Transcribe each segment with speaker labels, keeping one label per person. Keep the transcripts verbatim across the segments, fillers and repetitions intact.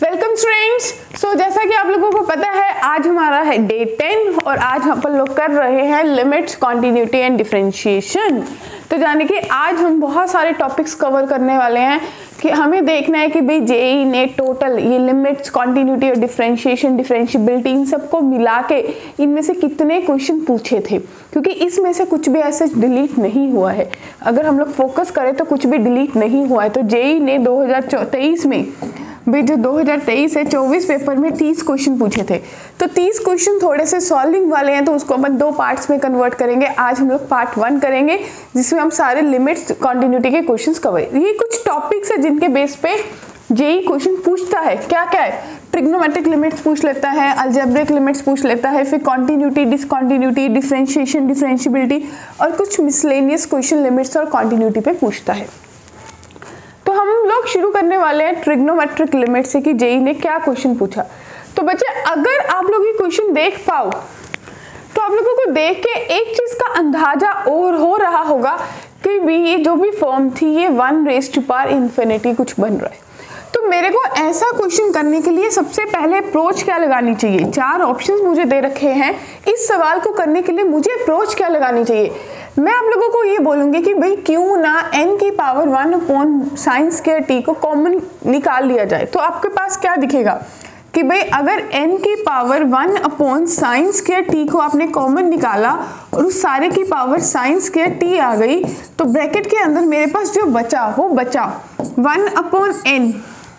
Speaker 1: Welcome students. सो जैसा कि आप लोगों को पता है आज हमारा है डे टेन और आज हम अपन लोग कर रहे हैं लिमिट्स, कॉन्टिन्यूटी एंड डिफरेंशिएशन। तो जाने कि आज हम बहुत सारे टॉपिक्स कवर करने वाले हैं कि हमें देखना है कि भाई जेई ने टोटल ये लिमिट्स, कॉन्टिन्यूटी और डिफरेंशिएशन, डिफरेंशिएबिलिटी इन सबको मिला के इनमें से कितने क्वेश्चन पूछे थे, क्योंकि इसमें से कुछ भी ऐसे डिलीट नहीं हुआ है। अगर हम लोग फोकस करें तो कुछ भी डिलीट नहीं हुआ है। तो जेई ने दो हज़ार तेईस में भी जो दो हज़ार तेईस है चौबीस पेपर में तीस क्वेश्चन पूछे थे। तो तीस क्वेश्चन थोड़े से सॉल्विंग वाले हैं, तो उसको अपन दो पार्ट्स में कन्वर्ट करेंगे। आज हम लोग पार्ट वन करेंगे जिसमें हम सारे लिमिट्स, कॉन्टिन्यूटी के क्वेश्चंस कवर। ये कुछ टॉपिक्स है जिनके बेस पे जेई क्वेश्चन पूछता है। क्या क्या है? ट्रिग्नोमेट्रिक लिमिट्स पूछ लेता है, अलजेब्रिक लिमिट्स पूछ लेता है, फिर कॉन्टिन्यूटी, डिसकॉन्टिन्यूटी, डिफरेंशिएशन, डिफरेंशिएबिलिटी और कुछ मिसलेनियस क्वेश्चन लिमिट्स और कॉन्टिन्यूटी पे पूछता है। तो हम लोग शुरू करने वाले हैं ट्रिग्नोमेट्रिक लिमिट से कि जेई ने क्या क्वेश्चन पूछा। तो बच्चे अगर आप लोग ये क्वेश्चन देख पाओ तो आप लोगों को देख के एक चीज का अंदाजा और हो रहा होगा कि भी ये जो भी फॉर्म थी ये one raise to power infinity कुछ बन रहा है। तो मेरे को ऐसा क्वेश्चन करने के लिए सबसे पहले अप्रोच क्या लगानी चाहिए? चार ऑप्शंस मुझे दे रखे हैं, इस सवाल को करने के लिए मुझे अप्रोच क्या लगानी चाहिए? मैं आप लोगों को ये बोलूंगी कि भाई क्यों ना n की power one upon sine square T को कॉमन निकाल लिया जाए। तो आपके पास क्या दिखेगा कि भाई अगर n की power one upon sine square T को आपने कॉमन निकाला और उस सारे की पावर साइन स्क्वायर टी आ गई, तो ब्रैकेट के अंदर मेरे पास जो बचा वो बचा वन अपॉन एन,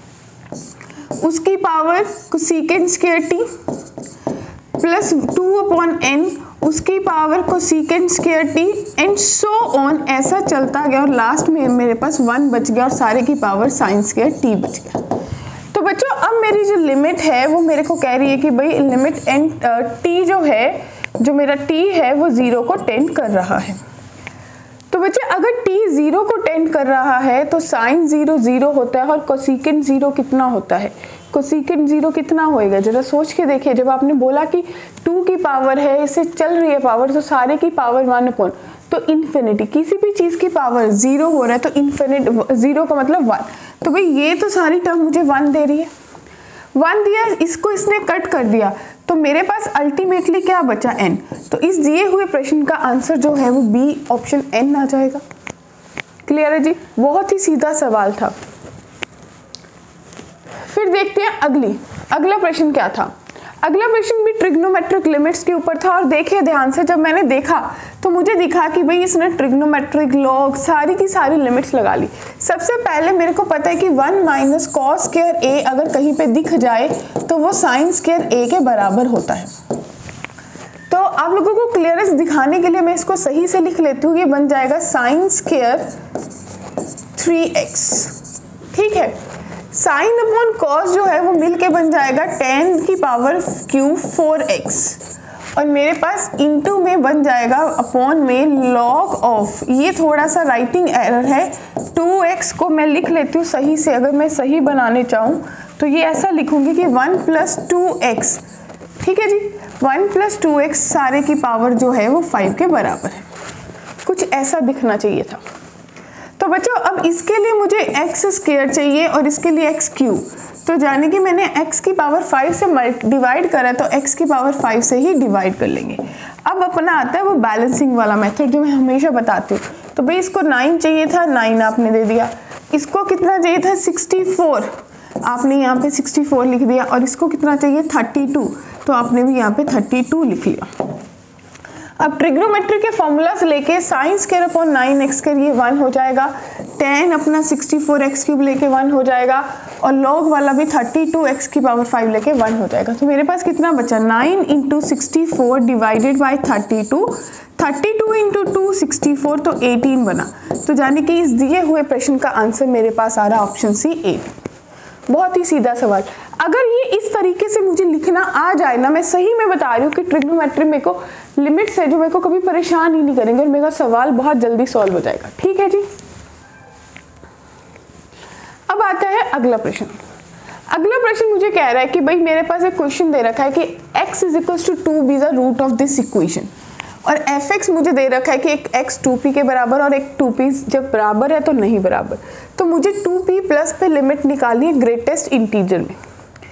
Speaker 1: उसकी power cosecant square T plus two upon N, उसकी power cosecant square T and so on, ऐसा चलता गया और लास्ट में मेरे पास वन बच गया और सारे की पावर साइन स्क्वायर टी बच गया। तो बच्चों अब मेरी जो लिमिट है वो मेरे को कह रही है कि भाई लिमिट एन टी जो है, जो मेरा टी है वो जीरो को टेंड कर रहा है। तो बच्चे अगर टी जीरो को टेंड कर रहा है तो साइन जीरो जीरो होता है और कोसेकेंट जीरो कितना होता है? कोसेकेंट जीरो कितना होएगा? जरा सोच के देखिए। जब आपने बोला कि टू की पावर है, इससे चल रही है पावर, तो सारे की पावर वन अपॉन, तो इन्फिनिटी, किसी भी चीज की पावर जीरो हो रहा है तो इन्फिनिट, जीरो का मतलब वन। तो भाई ये तो सारी टर्म मुझे वन दे रही है, वन दिया, इसको इसने कट कर दिया, तो मेरे पास अल्टीमेटली क्या बचा? एन। तो इस दिए हुए प्रश्न का आंसर जो है वो बी ऑप्शन एन आ जाएगा। क्लियर है जी? बहुत ही सीधा सवाल था। फिर देखते हैं अगली अगला प्रश्न क्या था। अगला प्रश्न भी ट्रिग्नोमेट्रिक लिमिट्स के ऊपर था और देखिए ध्यान से, जब मैंने देखा तो मुझे दिखा कि भाई इसने ट्रिग्नोमेट्रिक लॉग सारी की सारी लिमिट्स लगा ली। सबसे पहले मेरे को पता है कि one minus cos square A अगर कहीं पे दिख जाए तो वो साइन स्क्वायर ए के बराबर होता है। तो आप लोगों को क्लियरेंस दिखाने के लिए मैं इसको सही से लिख लेती हूँ। ये बन जाएगा साइन स्क्वायर थ्री एक्स। ठीक है, साइन अपॉन कॉस जो है वो मिलके बन जाएगा टेन की पावर क्यू फोर एक्स और मेरे पास इनटू में बन जाएगा अपॉन में लॉग ऑफ, ये थोड़ा सा राइटिंग एरर है, टू एक्स को मैं लिख लेती हूँ सही से। अगर मैं सही बनाने चाहूँ तो ये ऐसा लिखूंगी कि वन प्लस टू एक्स। ठीक है जी, वन प्लस टू एक्स सारे की पावर जो है वो फाइव के बराबर है। कुछ ऐसा दिखना चाहिए था। तो बच्चों अब इसके लिए मुझे एक्स स्क्वायर चाहिए और इसके लिए एक्स क्यूब। तो जाने कि मैंने x की पावर फाइव से डिवाइड करा तो x की पावर फाइव से ही डिवाइड कर लेंगे। अब अपना आता है वो बैलेंसिंग वाला मेथड जो मैं हमेशा बताती हूँ। तो भाई इसको नाइन चाहिए था, नाइन आपने दे दिया। इसको कितना चाहिए था? सिक्सटी फोर, आपने यहाँ पे सिक्सटी फोर लिख दिया। और इसको कितना चाहिए? थर्टी टू, तो आपने भी यहाँ पे थर्टी टू लिख लिया। अब ट्रिग्नोमेट्री के फॉर्मूला से लेके sine square upon nine X के लिए वन हो जाएगा, टेन अपना सिक्सटी फोर एक्स क्यूब लेके वन हो जाएगा और लॉग वाला भी थर्टी टू एक्स की पावर फाइव लेके वन हो जाएगा। तो मेरे पास कितना बचा? Nine into sixty four divided by thirty two, thirty two into two sixty four, तो एटीन बना। तो जाने कि इस दिए हुए प्रश्न का आंसर मेरे पास आ रहा ऑप्शन सी एट। बहुत ही सीधा सवाल। अगर ये इस तरीके से मुझे लिखना आ जाए ना, मैं सही में बता रही हूँ कि ट्रिग्नोमेट्री मेरे को लिमिट्स है जो मेरे को कभी परेशान ही नहीं करेंगे और मेरा सवाल बहुत जल्दी सॉल्व हो जाएगा। ठीक है जी। अब आता है अगला प्रश्न। अगला प्रश्न मुझे कह रहा है कि भाई मेरे पास एक क्वेश्चन दे रखा है कि x is equal to to be the root of this equation और एफ एक्स मुझे दे रखा है कि एक x टू पी के बराबर और एक टू पी जब बराबर है तो नहीं बराबर। तो मुझे टू पी प्लस पे लिमिट निकालनी है ग्रेटेस्ट इंटीजर में।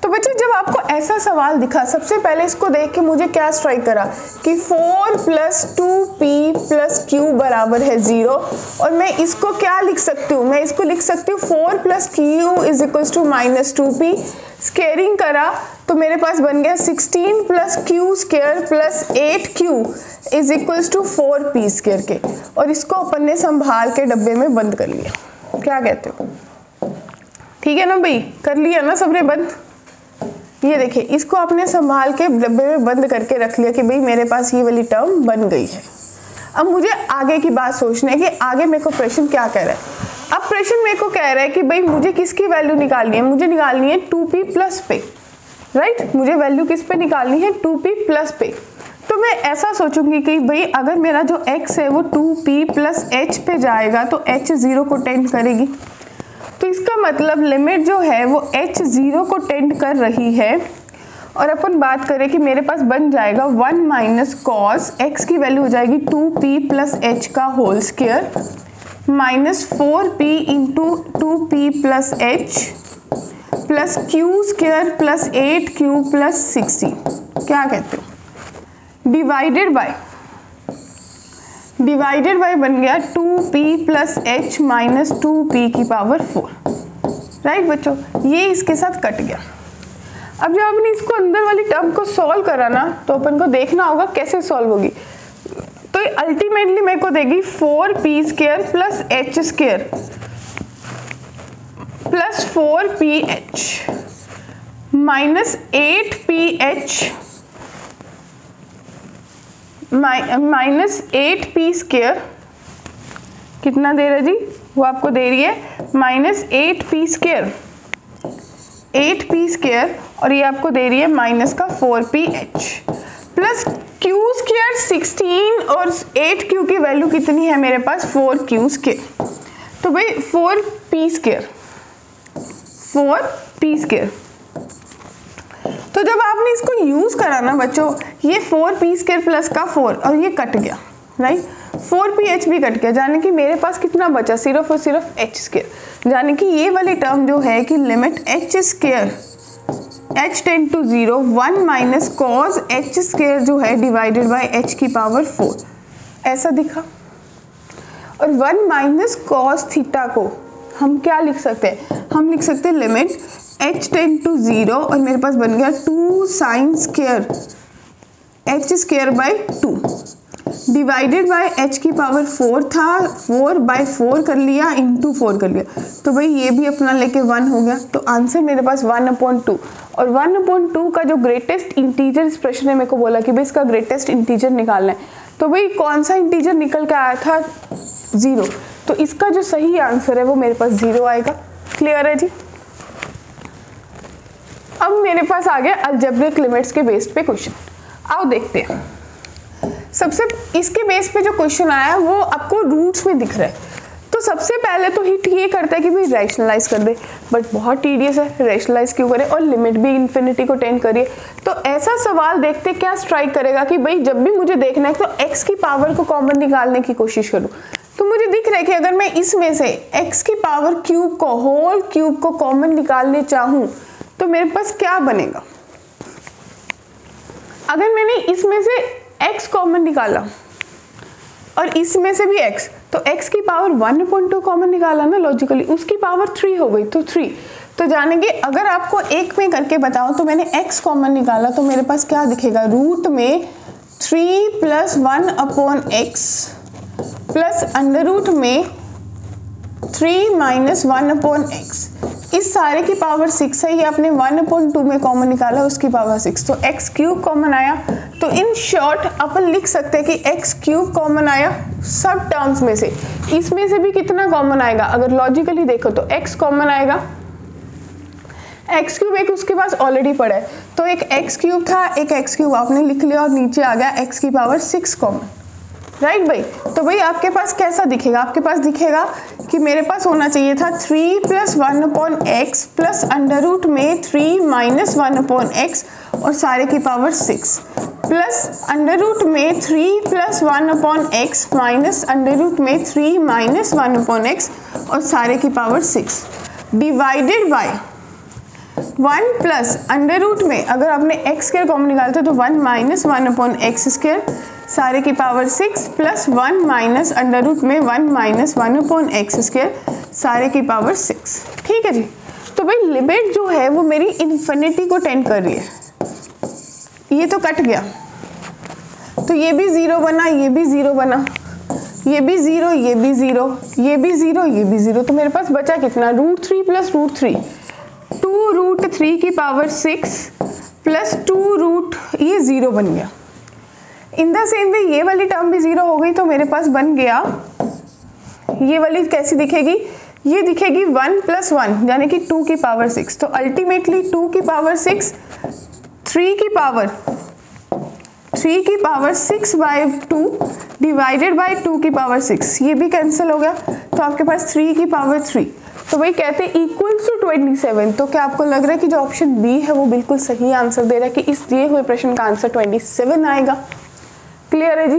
Speaker 1: तो बच्चों जब आपको ऐसा सवाल दिखा, सबसे पहले इसको देख के मुझे क्या स्ट्राइक करा कि four plus two P plus Q बराबर है जीरो, और मैं इसको क्या लिख सकती हूँ, मैं इसको लिख सकती हूँ four plus Q is equals to minus two P. Squaring करा तो मेरे पास बन गया sixteen plus Q square plus eight Q is equals to four P square के, और इसको अपन ने संभाल के डब्बे में बंद कर लिया। क्या कहते हो, ठीक है ना भाई, कर लिया ना सबने बंद। ये देखिए इसको आपने संभाल के डब्बे में बंद करके रख लिया कि भाई मेरे पास ये वाली टर्म बन गई है। अब मुझे आगे की बात सोचना है कि आगे मेरे को प्रश्न क्या कह रहा है। अब प्रश्न मेरे को कह रहा है कि भाई मुझे किसकी वैल्यू निकालनी है, मुझे निकालनी है टू पी प्लस पे, राइट। मुझे वैल्यू किस पे निकालनी है, टू पी प्लस पे। तो मैं ऐसा सोचूंगी कि भाई अगर मेरा जो x है वो टू पी प्लस एच पे जाएगा तो h जीरो को टेंड करेगी, तो इसका मतलब लिमिट जो है वो h जीरो को टेंड कर रही है। और अपन बात करें कि मेरे पास बन जाएगा वन माइनस कॉस एक्स की वैल्यू हो जाएगी टू पी प्लस एच का whole square minus four P into two P plus H plus Q square plus eight Q plus sixty. क्या कहते हो, डिवाइडेड बाय डिवाइडेड बाय बन गया two P plus H minus two P की power four, right बच्चों। ये इसके साथ कट गया। अब जब आपने इसको अंदर वाली टर्म को सॉल्व करा ना तो अपन को देखना होगा कैसे सॉल्व होगी। तो अल्टीमेटली मेरे को देगी four P square plus H square plus four P H minus eight P H minus eight P square, कितना दे रहा जी, वो आपको दे रही है minus eight P square eight P square, और ये आपको दे रही है माइनस का four P H plus Q square sixteen, और एट क्यू की वैल्यू कितनी है मेरे पास, फोर क्यू स्क्वायर। तो भाई four P square four P square. तो जब आपने इसको यूज करा ना बच्चों, ये फोर पी स्क्वायर प्लस का फोर, और ये कट गया, राइट। फोर पी एच भी कट गया, जाने कि मेरे पास कितना बचा, सिर्फ और सिर्फ एच स्क्वायर। जाने कि ये वाली टर्म जो है कि limit H square H tend to zero one minus cos H square जो है डिवाइडेड बाय एच की पावर फोर, ऐसा दिखा। और वन माइनस कॉस थीटा को हम क्या लिख सकते हैं, हम लिख सकते हैं limit H tend to zero, और मेरे पास बन गया two sine square H square by two divided by H की पावर फोर था, फोर बाय फोर कर लिया इंटू फोर कर लिया, तो भाई ये भी अपना लेके वन हो गया। तो आंसर मेरे पास वन अपॉइंट टू, और वन अपॉइंट टू का जो ग्रेटेस्ट इंटीजर इस प्रश्न ने मेरे को बोला कि भाई इसका ग्रेटेस्ट इंटीजर निकालना है, तो भाई कौन सा इंटीजर निकल के आया था, जीरो। तो इसका जो सही आंसर है वो मेरे पास जीरो आएगा। क्लियर है जी। अब मेरे पास आ गया अलजेब्रिक लिमिट्स के बेस पे क्वेश्चन। आओ देखते हैं। सबसे इसके बेस पे जो क्वेश्चन आया है वो आपको रूट्स में दिख रहा है। तो सबसे पहले तो हिट ये करता है कि भाई रैशनलाइज कर दे, बट बहुत टीडियस है, रैशनलाइज क्यों करे, और लिमिट भी इन्फिनिटी को टेंड करिए। तो ऐसा सवाल देखते क्या स्ट्राइक करेगा कि भाई जब भी मुझे देखना है तो x की पावर को कॉमन निकालने की कोशिश करूं। तो मुझे दिख रहा है कि अगर मैं इसमें से x की पावर क्यूब को होल क्यूब को कॉमन निकालने चाहूं तो मेरे पास क्या बनेगा। अगर मैंने इसमें से x कॉमन निकाला और इसमें से भी x, तो x की power one point two common निकाला ना लॉजिकली, उसकी पावर थ्री हो गई, तो थ्री। तो जानेंगे अगर आपको एक में करके बताऊं तो मैंने x कॉमन निकाला तो मेरे पास क्या दिखेगा, रूट में three plus one upon x plus under root में three minus one upon X. इस सारे की पावर सिक्स है, ये आपने वन अपॉन टू में कॉमन निकाला, उसकी पावर सिक्स, तो एक्स क्यूब कॉमन आया। तो इन शॉर्ट अपन लिख सकते हैं कि एक्स क्यूब कॉमन आया सब टर्म्स में से। इसमें से भी कितना कॉमन आएगा, अगर लॉजिकली देखो तो एक्स कॉमन आएगा, एक्स क्यूब एक उसके पास ऑलरेडी पड़ा है, तो एक एक्स क्यूब था, एक एक्स क्यूब आपने लिख लिया और नीचे आ गया एक्स की power six common, right right भाई। तो भाई आपके पास कैसा दिखेगा, आपके पास दिखेगा कि मेरे पास होना चाहिए था three plus one upon x plus under root में three minus one upon x और सारे की power six plus under root में three plus one upon x minus under root में three minus one upon x और सारे की power six divided by one plus under root में अगर आपने एक्स स्क्वायर कॉमन निकालते तो one minus one upon x square सारे की power six plus one minus under root में one minus one upon x square सारे की पावर सिक्स। ठीक है जी। तो भाई लिमिट जो है वो मेरी इन्फिनिटी को टेंड कर रही है। ये तो कट गया, तो ये भी ज़ीरो बना, ये भी ज़ीरो बना, ये भी ज़ीरो, ये भी ज़ीरो, ये भी ज़ीरो, ये भी ज़ीरो। तो मेरे पास बचा कितना, root three plus root three, two root three की power six plus two root, ये ज़ीरो बन गया। इन द सेम वे ये वाली टर्म भी ज़ीरो हो गई, तो मेरे पास बन गया, ये वाली कैसी दिखेगी, ये दिखेगी वन प्लस वन यानी कि टू की पावर सिक्स। तो अल्टीमेटली टू की पावर सिक्स, थ्री की पावर थ्री की power six by two divided by two की पावर सिक्स, ये भी कैंसिल हो गया। तो आपके पास थ्री की पावर थ्री। तो वही कहते हैं इक्वल्स टू ट्वेंटी सेवन। तो क्या आपको लग रहा है कि जो ऑप्शन बी है वो बिल्कुल सही आंसर दे रहा है कि इस दिए हुए प्रश्न का आंसर ट्वेंटी सेवन आएगा। क्लियर है जी।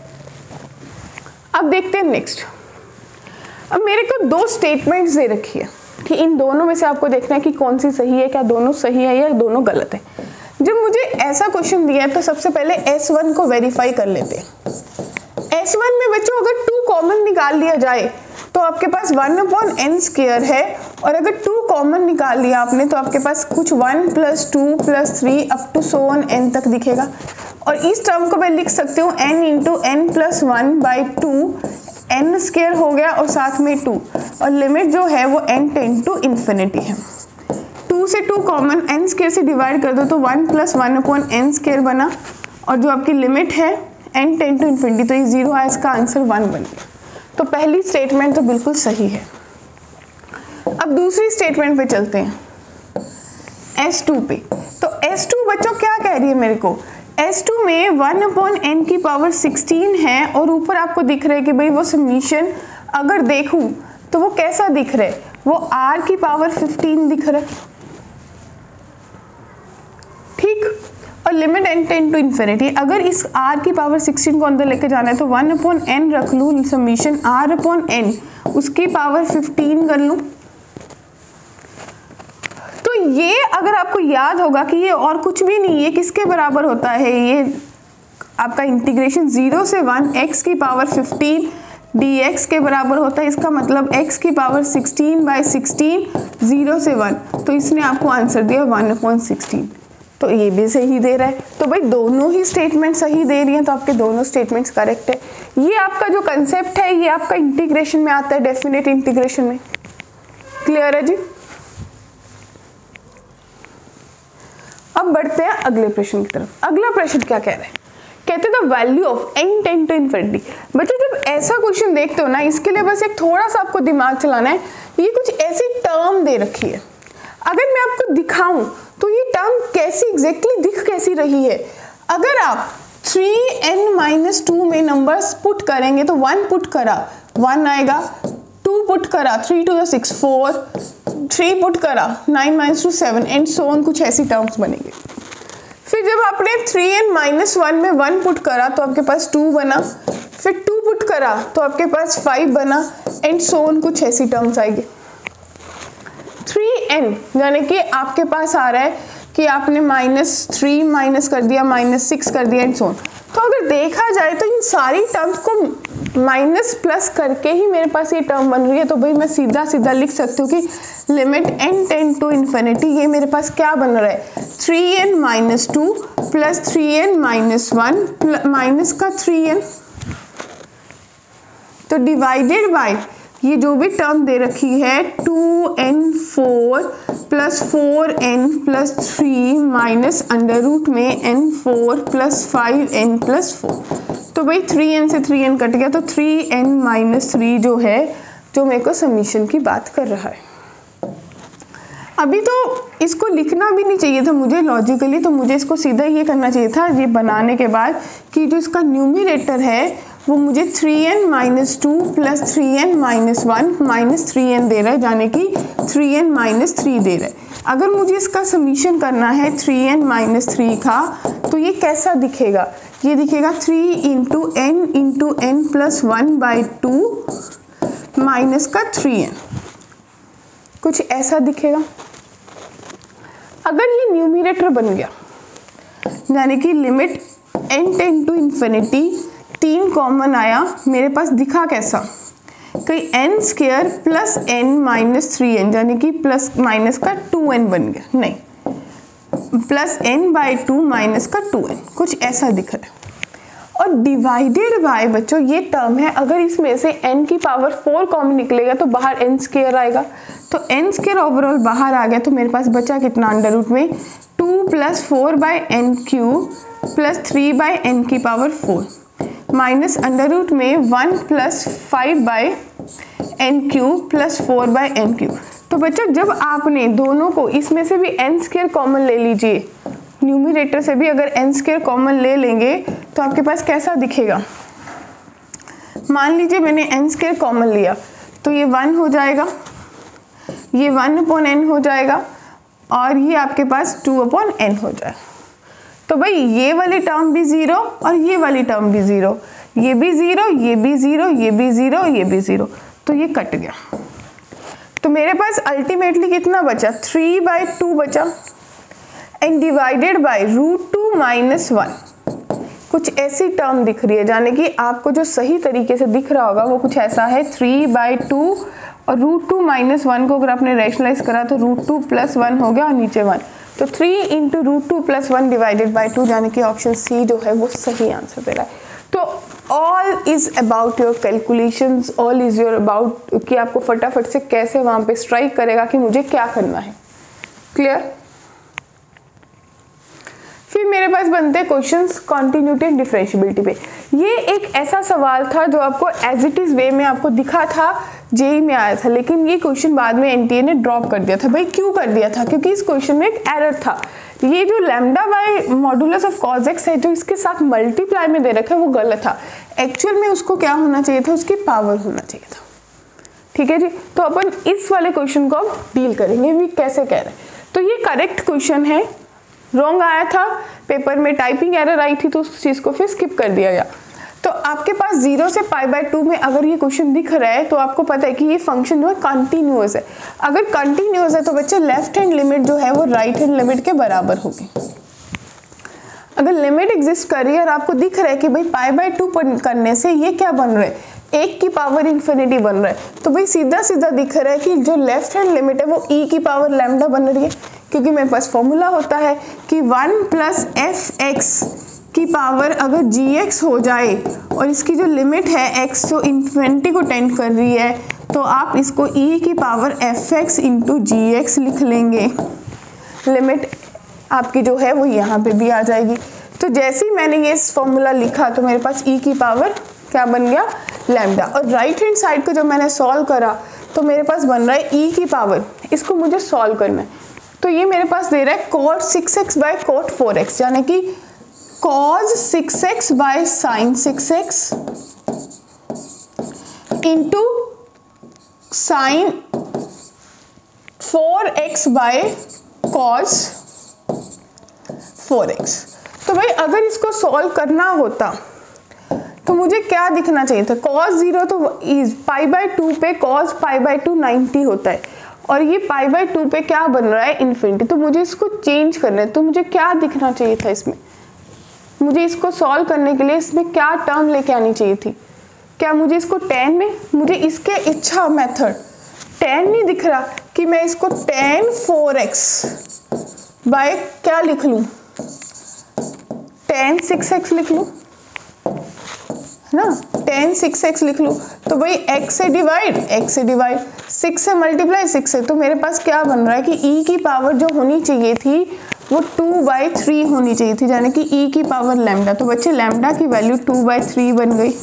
Speaker 1: अब देखते हैं नेक्स्ट। अब मेरे को दो स्टेटमेंट्स दे रखी है कि इन दोनों में से आपको देखना है कि कौन सी सही है, क्या दोनों सही है या दोनों गलत है। जब मुझे ऐसा क्वेश्चन दिया है तो सबसे पहले एस वन को वेरीफाई कर लेते हैं। एस वन में बच्चों अगर टू कॉमन निकाल लिया जाए तो आपके पास वन अपॉन एन स्क्वायर है, और अगर टू कॉमन निकाल लिया आपने तो आपके पास कुछ one plus two plus three up to so on n तक दिखेगा। और इस टर्म को मैं लिख सकती हूँ n into n plus one by two, n square हो गया और साथ में टू, और लिमिट जो है वो एन टेन टू इन्फिनिटी है। टू से टू कॉमन, एन स्क्वायर से डिवाइड कर दो तो one plus one upon n square बना, और जो आपकी लिमिट है एन टेन टू इन्फिनिटी, तो ये जीरो है, इसका आंसर वन बन गया। तो पहली स्टेटमेंट तो बिल्कुल सही है। अब दूसरी स्टेटमेंट पे चलते हैं, एस टू पे। तो एस टू बच्चों क्या कह रही है मेरे को, एस टू में वन अपॉन एन की पावर सिक्सटीन है, और ऊपर आपको दिख रहा है कि भाई वो समीशन अगर देखूं तो वो कैसा दिख रहा है, वो आर की पावर फिफ्टीन दिख रहा है। ठीक, और limit n tends to infinity. अगर इस आर की पावर सिक्सटीन को अंदर लेके जाना है तो वन अपॉन एन रख लूँ, समीशन आर अपॉन एन उसकी पावर फिफ्टीन कर लूँ। तो ये अगर आपको याद होगा कि ये और कुछ भी नहीं, ये किसके बराबर होता है, ये आपका इंटीग्रेशन जीरो से वन एक्स की पावर फिफ्टीन डी एक्स के बराबर होता है। इसका मतलब x की power sixteen by sixteen, zero से वन, तो इसने आपको आंसर दिया वन अपॉन सिक्सटीन। तो ये भी सही दे रहा है। तो भाई दोनों ही स्टेटमेंट सही दे रही हैं, तो आपके दोनों स्टेटमेंट्स करेक्ट है। ये आपका जो कंसेप्ट है ये आपका इंटीग्रेशन में आता है, डेफिनेट इंटीग्रेशन में। क्लियर है जी। अब बढ़ते हैं अगले प्रश्न की तरफ। अगला प्रश्न क्या कह रहा है, कहते हैं the value of n tends to infinity. बच्चों जब ऐसा क्वेश्चन देखते हो ना, इसके लिए बस एक थोड़ा सा आपको दिमाग चलाना है। ये कुछ ऐसी टर्म दे रखी है, अगर मैं आपको दिखाऊं तो ये टर्म कैसी एग्जैक्टली दिख कैसी रही है। अगर आप थ्री एन माइनस टू में नंबर्स पुट करेंगे तो वन पुट करा वन आएगा, टू पुट करा three two the six four, three put करा nine minus two seven, and so on, कुछ ऐसी टर्म्स बनेंगे। फिर जब आपने थ्री एन माइनस वन में वन पुट करा तो आपके पास टू बना, फिर टू पुट करा तो आपके पास फाइव बना, एंड सो ऑन, कुछ ऐसी टर्म्स आएगी। थ्री एन यानी कि आपके पास आ रहा है कि आपने माइनस थ्री माइनस कर दिया, माइनस सिक्स कर दिया, एंड सो ऑन। तो अगर देखा जाए तो इन सारी टर्म्स को माइनस प्लस करके ही मेरे पास ये टर्म बन रही है। तो भाई मैं सीधा सीधा लिख सकती हूँ कि limit n tends to infinity, ये मेरे पास क्या बन रहा है, three n minus two plus three n minus one minus का थ्री एन, तो डिवाइडेड बाय ये जो भी टर्म दे रखी है two n four plus four n plus three minus under root में n four plus five n plus four. तो भाई थ्री एन से थ्री एन कट गया, तो थ्री एन माइनस थ्री जो है जो मेरे को समीशन की बात कर रहा है। अभी तो इसको लिखना भी नहीं चाहिए था मुझे लॉजिकली, तो मुझे इसको सीधा ये करना चाहिए था ये बनाने के बाद कि जो इसका न्यूमरेटर है वो मुझे three n minus two plus three n minus one minus three n दे रहा है, यानी कि थ्री एन माइनस थ्री दे रहा है। अगर मुझे इसका समीशन करना है थ्री एन माइनस थ्री का, तो ये कैसा दिखेगा, ये दिखेगा three into n into n plus one by two minus का थ्री एन, कुछ ऐसा दिखेगा। अगर ये न्यूमिनेटर बन गया, यानी कि limit n tends to infinity, तीन कॉमन आया, मेरे पास दिखा कैसा, कहीं n square plus n minus three n, यानी कि प्लस माइनस का टू एन बन गया, नहीं, plus n by two minus का टू एन, कुछ ऐसा दिख रहा है। और डिवाइडेड बाय बच्चों ये टर्म है, अगर इसमें से n की पावर फोर कॉमन निकलेगा तो बाहर n स्क्वायर आएगा, तो n स्क्वायर ओवरऑल बाहर आ गया, तो मेरे पास बचा कितना अंडर रूट में two plus four by n cube plus three by n की power four minus under root में one plus five by n cube plus four by n cube. तो बच्चों जब आपने दोनों को, इसमें से भी n स्क्वायर कॉमन ले लीजिए, न्यूमिनेटर से भी अगर n स्क्वायर कॉमन ले लेंगे तो आपके पास कैसा दिखेगा, मान लीजिए मैंने n स्क्वायर कॉमन लिया तो ये वन हो जाएगा, ये वन अपॉन एन हो जाएगा, और ये आपके पास टू अपॉन एन हो जाएगा। तो भाई ये वाली टर्म भी ज़ीरो और ये वाली टर्म भी ज़ीरो, ये भी ज़ीरो, ये भी ज़ीरो, ये भी ज़ीरो, ये भी ज़ीरो, तो ये कट गया। तो मेरे पास अल्टीमेटली कितना बचा, थ्री बाई टू बचा, and divided by root two minus one, कुछ ऐसी टर्म दिख रही है, यानी कि आपको जो सही तरीके से दिख रहा होगा वो कुछ ऐसा है, थ्री बाई टू और रूट टू माइनस वन को अगर आपने रैशनलाइज करा तो रूट टू प्लस वन हो गया और नीचे वन, तो three into root two plus one divided by two, यानी कि ऑप्शन सी जो है वो सही आंसर दे रहा है। तो all is about your calculations, all is your about कि आपको फटाफट से कैसे वहाँ पे स्ट्राइक करेगा कि मुझे क्या करना है। क्लियर? फिर मेरे पास बनते हैं क्वेश्चंस कॉन्टिन्यूटी एंड डिफरेंशिएबिलिटी पे। ये एक ऐसा सवाल था जो आपको एज इट इज वे में आपको दिखा था, जेई में आया था, लेकिन ये क्वेश्चन बाद में एनटीए ने ड्रॉप कर दिया था। भाई क्यों कर दिया था? क्योंकि इस क्वेश्चन में एक एरर था। ये जो lambda by modulus of cos x है जो इसके साथ मल्टीप्लाई में दे रखा है वो गलत था। एक्चुअल में उसको क्या होना चाहिए था, उसकी पावर होना चाहिए था। ठीक है जी, तो अपन इस वाले क्वेश्चन को अब डील करेंगे भी कैसे कह रहे हैं। तो ये करेक्ट क्वेश्चन है, रॉन्ग आया था पेपर में, टाइपिंग एरर आई थी तो उस चीज को फिर स्किप कर दिया गया। तो आपके पास जीरो से पाई बाय टू में अगर ये क्वेश्चन दिख रहा है तो आपको पता है कि ये फंक्शन जो है कंटिन्यूअस है। अगर कंटिन्यूअस है तो बच्चे लेफ्ट हैंड लिमिट जो है वो राइट हैंड लिमिट के बराबर होगी। अगर लिमिट एग्जिस्ट कर रही है और आपको दिख रहा है कि भाई पाई बाय टू करने से ये क्या बन रहा है, एक की पावर इन्फिनिटी बन रहा है, तो भाई सीधा सीधा दिख रहा है कि जो लेफ्ट हैंड लिमिट है वो ई की पावर लैम्डा बन रही है, क्योंकि मेरे पास फॉर्मूला होता है कि वन प्लस एफ एक्स की पावर अगर जी एक्स हो जाए और इसकी जो लिमिट है एक्स जो इन्फिनिटी को टेंड कर रही है तो आप इसको ई की power f x into g x लिख लेंगे। लिमिट आपकी जो है वो यहाँ पे भी आ जाएगी। तो जैसे ही मैंने ये फॉर्मूला लिखा तो मेरे पास ई की पावर क्या बन गया, लैम्डा। और राइट हैंड साइड को जब मैंने सॉल्व करा तो मेरे पास बन रहा है ई की पावर, इसको मुझे सॉल्व करना है। तो ये मेरे पास दे रहा है cot six x by cot four x, यानी कि cos six x by sine six x into sine four x by cos four x. तो भाई अगर इसको सॉल्व करना होता तो मुझे क्या दिखना चाहिए था, कॉस जीरो तो पाई बाय टू पे cos pi by two ninety होता है और ये पाई बाय टू पे क्या बन रहा है, इन्फिनिटी। तो मुझे इसको चेंज करना है, तो मुझे क्या दिखना चाहिए था इसमें, मुझे इसको सॉल्व करने के लिए इसमें क्या टर्म लेके आनी चाहिए थी। क्या मुझे इसको टेन में, मुझे इसके इच्छा मेथड टेन नहीं दिख रहा कि मैं इसको टेन फोर एक्स बाय क्या लिख लूँ, टेन सिक्स एक्स लिख लूँ ना, टेन सिक्स एक्स लिख लूँ। तो भाई x से डिवाइड, x से डिवाइड, सिक्स से मल्टीप्लाई सिक्स से, तो मेरे पास क्या बन रहा है कि e की पावर जो होनी चाहिए थी वो टू बाई थ्री होनी चाहिए थी, यानी कि e की पावर लैम्डा। तो बच्चे लैम्डा की वैल्यू टू बाई थ्री बन गई।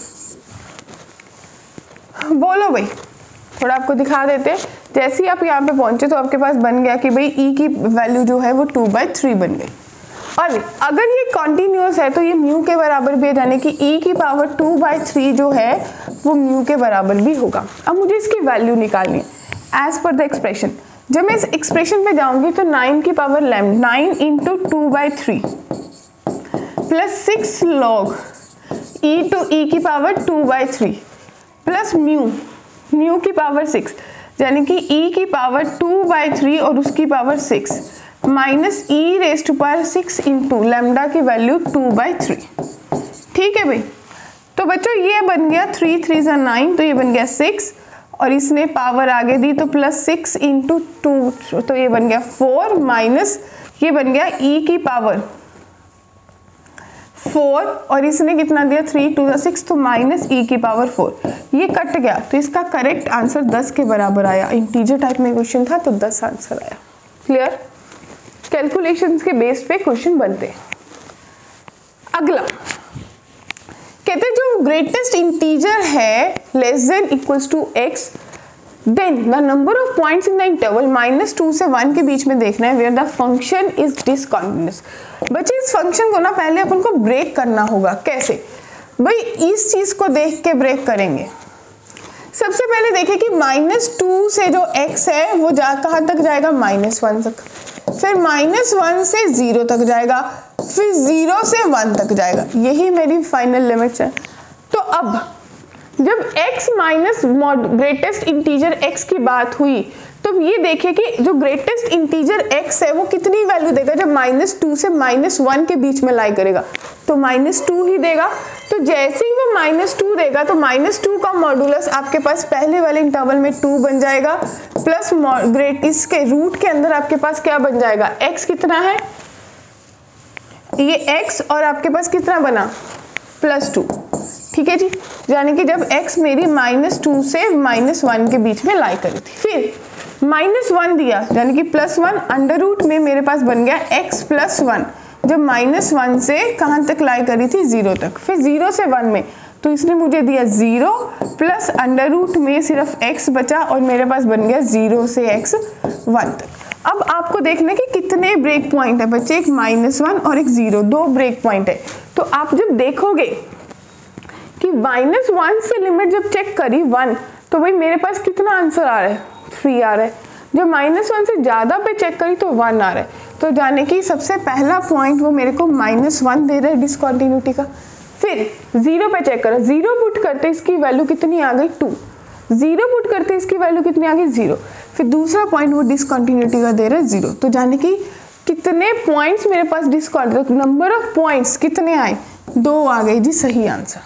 Speaker 1: बोलो भाई, थोड़ा आपको दिखा देते। जैसे ही आप यहाँ पे पहुंचे तो आपके पास बन गया कि भाई e की वैल्यू जो है वो टू बाई थ्री बन गई। और अगर ये कॉन्टिन्यूअस है तो ये म्यू के बराबर भी है, यानी कि e की पावर टू बाई थ्री जो है वो म्यू के बराबर भी होगा। अब मुझे इसकी वैल्यू निकालनी है एज पर द एक्सप्रेशन। जब मैं इस एक्सप्रेशन पे जाऊंगी तो नाइन की power lambda nine into two by three plus six log e to e की power two by three plus mu mu की पावर सिक्स, यानी कि e की पावर टू बाई थ्री और उसकी power six minus e raise to power six into lambda की value two by three. ठीक है भाई, तो बच्चों ये बन गया थ्री थ्री ज़ा नाइन, तो ये बन गया सिक्स, और इसने पावर आगे दी तो प्लस सिक्स इंटू टू, तो ये बन गया फोर, माइनस ये बन गया ई की पावर फोर, और इसने कितना दिया थ्री टू ज़ा सिक्स, तो माइनस ई की पावर फोर। ये कट गया, तो इसका करेक्ट आंसर दस के बराबर आया। इंटीजर टाइप में क्वेश्चन था तो दस आंसर आया। क्लियर? कैलकुलेशंस के बेस पे क्वेश्चन बनते हैं। अगला कहते हैं जो ग्रेटेस्ट इंटीजर है less than equals to x, then the number of points in the interval minus two से वन के बीच में देखना है where the function is discontinuous. बच्चे इस फंक्शन को ना पहले अपन को ब्रेक करना होगा। कैसे भाई? इस चीज को देख के ब्रेक करेंगे। सबसे पहले देखें कि माइनस टू से जो x है वो जा कहाँ तक जाएगा? माइनस वन तक, फिर माइनस वन से जीरो तक जाएगा, फिर जीरो से वन तक जाएगा। यही मेरी फाइनल लिमिट्स है। तो अब जब x minus greatest integer x की बात हुई तो ये देखिए कि जो ग्रेटेस्ट इंटीजर x है वो कितनी वैल्यू देगा जब माइनस टू से माइनस वन के बीच में लाई करेगा, तो माइनस टू ही देगा। तो जैसे ही वो माइनस टू देगा तो माइनस टू का मॉडुलस आपके पास पहले वाले इंटरवल में टू बन जाएगा, प्लस ग्रेट इसके रूट के अंदर आपके पास क्या बन जाएगा? x कितना है? ये x, और आपके पास कितना बना? Plus two. ठीक है जी, यानी कि जब x मेरी माइनस टू से माइनस वन के बीच में लाई करी थी, फिर माइनस वन दिया यानी कि प्लस वन, अंडर रूट में मेरे पास बन गया x प्लस वन, जब माइनस वन से कहाँ तक लाई करी थी? जीरो तक, फिर जीरो से वन में तो इसने मुझे दिया जीरो, प्लस अंडर रूट में सिर्फ x बचा और मेरे पास बन गया जीरो से x वन तक। अब आपको देखना कि कितने ब्रेक पॉइंट है बच्चे, एक माइनस वन और एक जीरो, दो ब्रेक पॉइंट है। तो आप जब देखोगे कि माइनस वन से लिमिट जब चेक करी वन, तो भाई मेरे पास कितना आंसर आ रहा है? थ्री आ रहा है। जब माइनस वन से ज़्यादा पे चेक करी तो वन आ रहा है। तो जाने कि सबसे पहला पॉइंट वो मेरे को माइनस वन दे रहा है डिसकंटिन्यूटी का। फिर जीरो पे चेक करा, जीरो पुट करते इसकी वैल्यू कितनी आ गई? टू। जीरो पुट करते इसकी वैल्यू कितनी आ गई? जीरो। फिर दूसरा पॉइंट वो डिसकंटिन्यूटी का दे रहा है जीरो। तो जाने कि कितने पॉइंट्स मेरे पास डिसकंटिन्यूटी, नंबर ऑफ पॉइंट्स कितने आए? दो आ गए जी, सही आंसर।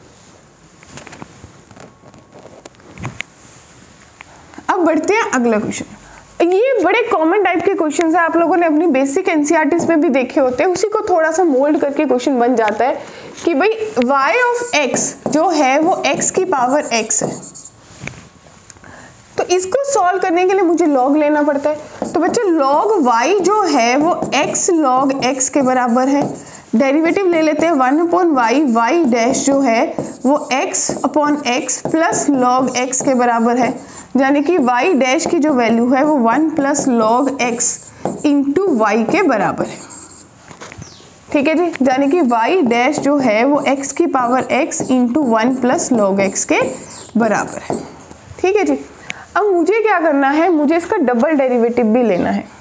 Speaker 1: अब बढ़ते हैं अगला क्वेश्चन। ये बड़े कॉमन टाइप के क्वेश्चन है, आप लोगों ने अपनी बेसिक एनसीईआरटीज़ में भी देखे होते हैं, उसी को थोड़ा सा मोल्ड करके क्वेश्चन बन जाता है कि भाई y ऑफ x जो है वो x की पावर x है। तो इसको सॉल्व करने के लिए मुझे log लेना पड़ता है। तो बच्चे log y जो है वो x log x के बराबर है। डेरिवेटिव ले लेते हैं one upon y, y dash जो है वो x upon x plus log x के बराबर है, यानी कि y डैश की जो वैल्यू है वो one plus log x into y के बराबर है। ठीक है जी, यानी कि y डैश जो है वो x की power x into one plus log x के बराबर है। ठीक है जी, अब मुझे क्या करना है? मुझे इसका डबल डेरिवेटिव भी लेना है।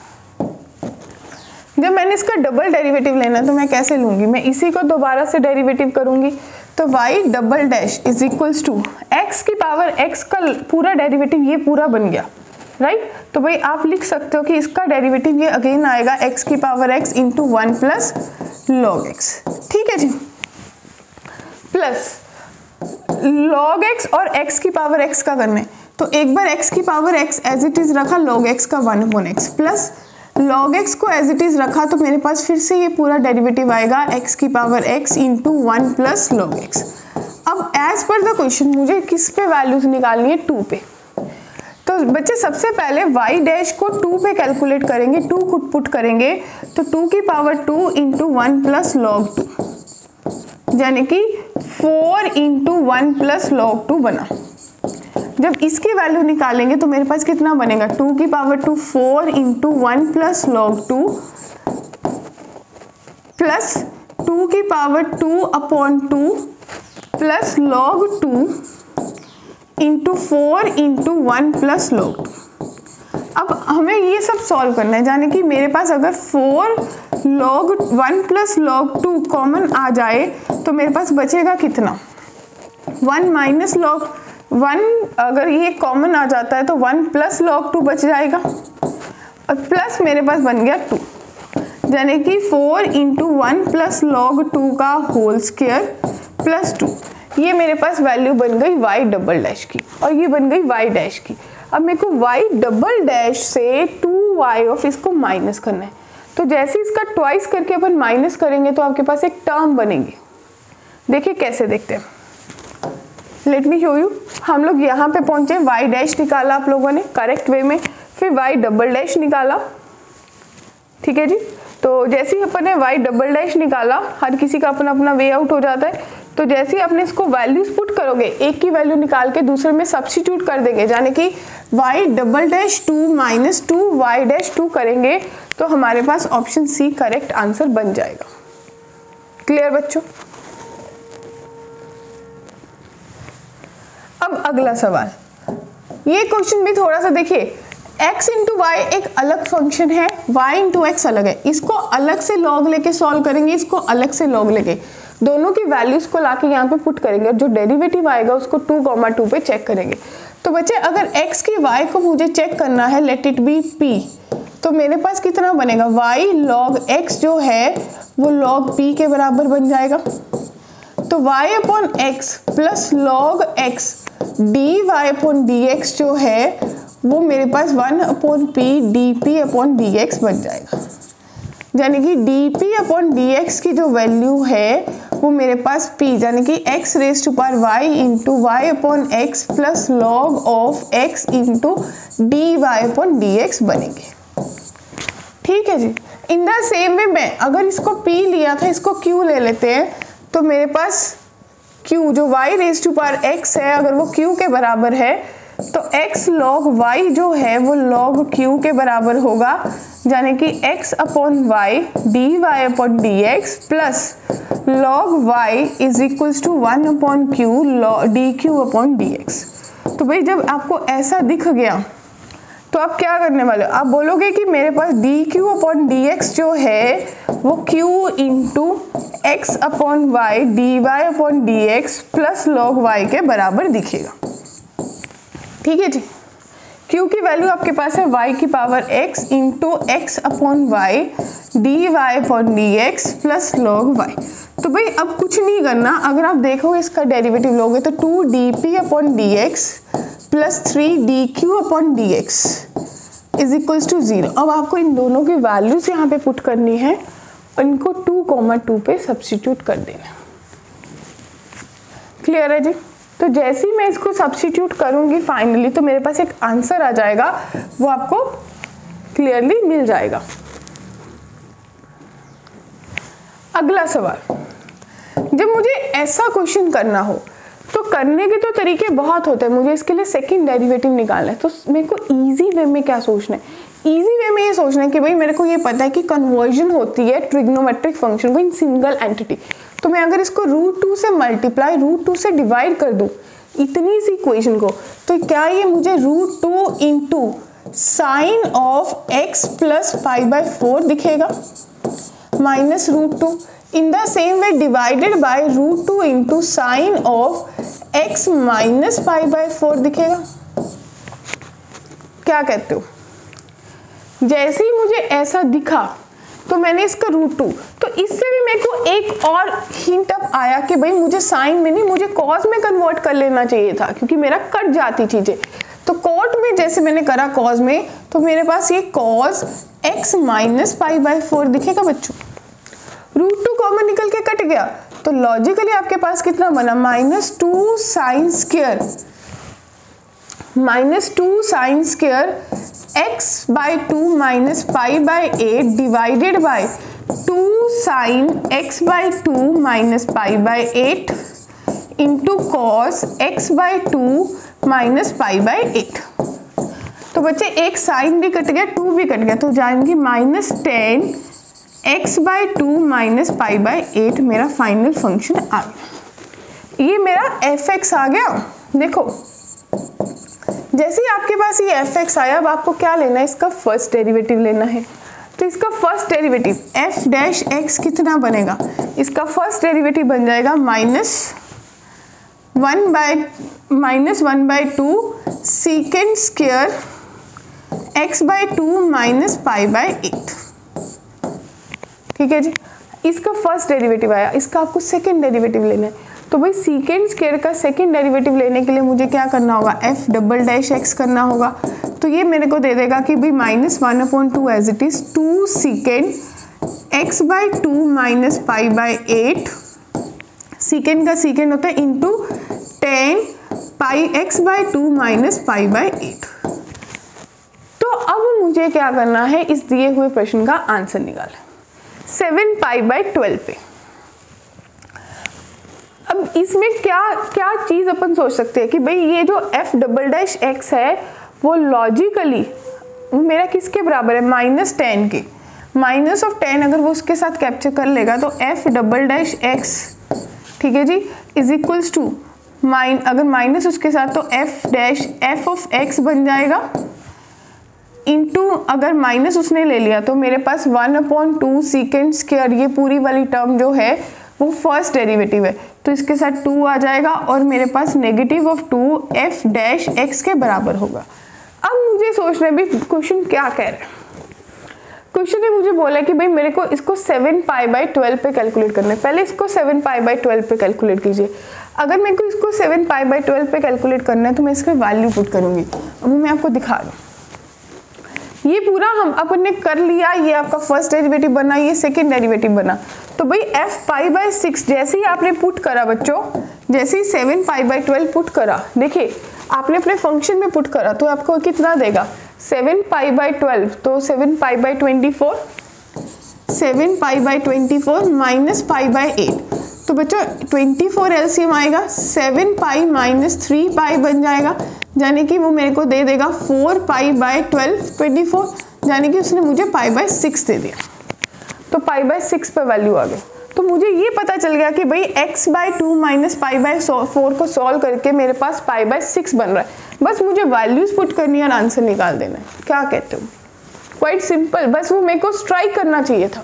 Speaker 1: जब मैंने इसका डबल डेरिवेटिव लेना है तो मैं कैसे लूँगी? मैं इसी को दोबारा से डेरिवेटिव करूँगी। तो y double dash is equals to x की पावर x का पूरा डेरिवेटिव, ये पूरा बन गया, राइट। तो भाई आप लिख सकते हो कि इसका डेरिवेटिव ये अगेन आएगा x की power x into one plus log x. ठीक है जी, प्लस लॉग एक्स और x की पावर x का करना है। तो एक बार x की power x as it is रखा, लॉग x का one upon x, plus log x को एज इट इज रखा, तो मेरे पास फिर से ये पूरा डेरिवेटिव आएगा x की power x into one plus log x. अब एज पर द क्वेश्चन मुझे किस पे वैल्यूज निकालनी है? टू पे। तो बच्चे सबसे पहले y डैश को टू पे कैलकुलेट करेंगे, टू को पुट करेंगे तो टू की power two into one plus log two, यानी कि four into one plus log two बना। जब इसकी वैल्यू निकालेंगे तो मेरे पास कितना बनेगा? टू की power two, four into one plus log two plus two की power two upon two plus log two into four into one plus log two. अब हमें ये सब सॉल्व करना है, यानी कि मेरे पास अगर four log one plus log two common आ जाए तो मेरे पास बचेगा कितना? वन माइनस लॉग वन, अगर ये कॉमन आ जाता है तो वन प्लस लॉग टू बच जाएगा। और प्लस मेरे पास बन गया टू, यानी कि four into one plus log two का होल स्क्वायर प्लस टू। ये मेरे पास वैल्यू बन गई वाई डबल डैश की और ये बन गई वाई डैश की। अब मेरे को वाई डबल डैश से टू वाई ऑफ इसको माइनस करना है, तो जैसे इसका ट्वाइस करके अपन माइनस करेंगे तो आपके पास एक टर्म बनेगी। देखिए कैसे देखते हैं, लेट मी शो यू। हम लोग यहाँ पे पहुंचे, वाई डैश निकाला आप लोगों ने करेक्ट वे में, फिर वाई डबल डैश निकाला, ठीक है जी। तो जैसे ही अपन ने वाई डबल डैश निकाला, हर किसी का अपना अपना वे आउट हो जाता है, तो जैसे ही आपने इसको वैल्यूज पुट करोगे, एक की वैल्यू निकाल के दूसरे में सब्स्टिट्यूट कर देंगे, यानी कि y double dash two minus two y dash two करेंगे तो हमारे पास ऑप्शन सी करेक्ट आंसर बन जाएगा। क्लियर बच्चों? अब अगला सवाल, ये क्वेश्चन भी थोड़ा सा देखिए, x इंटू वाई एक अलग फंक्शन है, y इंटू एक्स अलग है, इसको अलग से लॉग लेके सॉल्व करेंगे, इसको अलग से लॉग लेके, दोनों की वैल्यूज को लाके यहाँ पे पुट करेंगे और जो डेरिवेटिव आएगा उसको टू कॉमा टू पे चेक करेंगे। तो बच्चे अगर x की y को मुझे चेक करना है, लेट इट बी p, तो मेरे पास कितना बनेगा, y log x जो है वो log p के बराबर बन जाएगा। तो y upon x plus log x d y upon d x जो है वो मेरे पास one upon p d p upon d x बन जाएगा, यानी कि d p upon d x की जो वैल्यू है वो मेरे पास p, यानी कि x raise to power y into y upon x plus log of x into d y upon d x बनेंगे। ठीक है जी। इन द सेम वे में अगर इसको p लिया था, इसको q ले लेते हैं, तो मेरे पास q जो y raise to power x है, अगर वो q के बराबर है तो x log y जो है वो log q के बराबर होगा, यानी कि x upon y d y upon d x plus log y is equals to one upon q d q upon d x. तो भाई जब आपको ऐसा दिख गया तो आप क्या करने वाले हो, आप बोलोगे कि मेरे पास d q upon d x जो है वो q into x upon y d y upon d x plus log y के बराबर दिखेगा। ठीक है जी। q की वैल्यू आपके पास है y की power x into x upon y d y upon d x plus log y. तो भाई अब कुछ नहीं करना, अगर आप देखोगे इसका डेरिवेटिव लोगे तो two d p upon d x plus three d q upon d x is equals to zero. अब आपको इन दोनों की वैल्यूज यहाँ पे पुट करनी है और इनको टू कॉमा टू पे सब्स्टिट्यूट कर देना। क्लियर है जी। तो जैसे ही मैं इसको सब्स्टिट्यूट करूंगी फाइनली तो मेरे पास एक आंसर आ जाएगा, वो आपको क्लियरली मिल जाएगा। अगला सवाल, जब मुझे ऐसा क्वेश्चन करना हो तो करने के तो तरीके बहुत होते हैं, मुझे इसके लिए सेकंड डेरिवेटिव निकालना है। तो मेरे को इजी वे में क्या सोचना है, इजी वे में ये सोचना है कि भाई मेरे को ये पता है कि कन्वर्जन होती है ट्रिग्नोमेट्रिक फंक्शन को इन सिंगल एंटिटी। तो मैं अगर इसको रूट टू से मल्टीप्लाई रूट टू से डिवाइड कर दूं इतनी सी इक्वेशन को, तो क्या ये मुझे root two into sine of x plus five by four दिखेगा minus root two. In the same way divided by root two into sine of x minus five by four दिखेगा। क्या कहते हो? जैसे ही मुझे ऐसा दिखा तो मैंने इसका रूट टू, तो इससे भी मेरे को एक और हिंट अप आया कि भाई मुझे साइन में नहीं, मुझे कॉस में कन्वर्ट कर लेना चाहिए था, क्योंकि मेरा कट जाती चीजें। तो कॉट में जैसे मैंने करा कॉस में, तो मेरे पास ये cos x minus five by four दिखेगा बच्चों। रूट टू कॉमन निकल के कट गया, तो लॉजिकली आपके पास कितना बना, minus two sine square minus two sine square x by two minus five by eight divided by two sine x by two minus five by eight into cos x by two minus five by eight. तो बच्चे एक sign भी cut गया, to भी cut गया, तो जाएंगे minus ten x by two minus five by eight मेरा फाइनल फंक्शन आ गया। ये मेरा एफ एक्स आ गया। देखो जैसे ही आपके पास ये एफ एक्स आया, अब आपको क्या लेना है, इसका फर्स्ट डेरिवेटिव लेना है। तो इसका first derivative f dash x कितना बनेगा, इसका फर्स्ट डेरिवेटिव बन जाएगा minus one by minus one by two secant square x by two minus pi by eight. ठीक है जी, इसका फर्स्ट डेरिवेटिव आया, इसका आपको सेकेंड डेरिवेटिव लेना है। तो भाई सीकेंड स्क्वायर का सेकेंड डेरिवेटिव लेने के लिए मुझे क्या करना होगा, एफ डबल डैश एक्स करना होगा। तो ये मेरे को दे देगा कि भाई minus one upon two as it is two secant x by two minus pi by eight, secant का सीकेंड होता है into tan pi x by two minus pi by eight. तो अब मुझे क्या करना है, इस दिए हुए प्रश्न का आंसर निकालना, सेवन पाई बाई ट्वेल्व पे। अब इसमें क्या क्या चीज अपन सोच सकते हैं कि भाई ये जो एफ डबल डैश एक्स है वो लॉजिकली मेरा किसके बराबर है, माइनस टेन के। माइनस ऑफ टेन अगर वो उसके साथ कैप्चर कर लेगा तो एफ डबल डैश एक्स, ठीक है जी, इज इक्वल्स टू माइन, अगर माइनस उसके साथ तो f dash f of x बन जाएगा इंटू, अगर माइनस उसने ले लिया तो मेरे पास one upon two secant square, ये पूरी वाली टर्म जो है वो फर्स्ट डेरिवेटिव है तो इसके साथ टू आ जाएगा और मेरे पास negative of two f dash x के बराबर होगा। अब मुझे सोचना है भी क्वेश्चन क्या कह रहा है। क्वेश्चन ने मुझे बोला कि भाई मेरे को इसको सेवन पाई बाई ट्वेल्व पे कैलकुलेट करना है। पहले इसको सेवन पाई बाई ट्वेल्व पे कैलकुलेट कीजिए। अगर मेरे को इसको सेवन पाई बाई ट्वेल्व पे कैलकुलेट करना है तो मैं इसका वैल्यू पुट करूंगी। अब मैं आपको दिखा दूँ, ये पूरा हम अपन ने कर लिया, ये आपका फर्स्ट डेरिवेटिव बना, ये सेकंड डेरिवेटिव बना। तो भाई एफ पाई बाई सिक्स जैसे ही आपने पुट करा बच्चों, जैसे ही seven pi by twelve put करा, देखिए आपने अपने फंक्शन में पुट करा तो आपको कितना देगा, सेवन पाई बाई ट्वेल्व, तो seven pi by twenty four, seven pi by twenty four minus pi by eight, तो बच्चों ट्वेंटी फोर एलसीएम आएगा, seven pi minus three pi बन जाएगा, यानी कि वो मेरे को दे देगा four pi by twelve twenty four, यानी कि उसने मुझे पाई बाई सिक्स दे दिया। तो पाई बाई सिक्स पर वैल्यू आ गई। तो मुझे ये पता चल गया कि भाई x by two minus pi by four को सॉल्व करके मेरे पास पाई बाई सिक्स बन रहा है। बस मुझे वैल्यूज पुट करनी है और आंसर निकाल देना है। क्या कहते हो, क्वाइट सिंपल, बस वो मेरे को स्ट्राइक करना चाहिए था।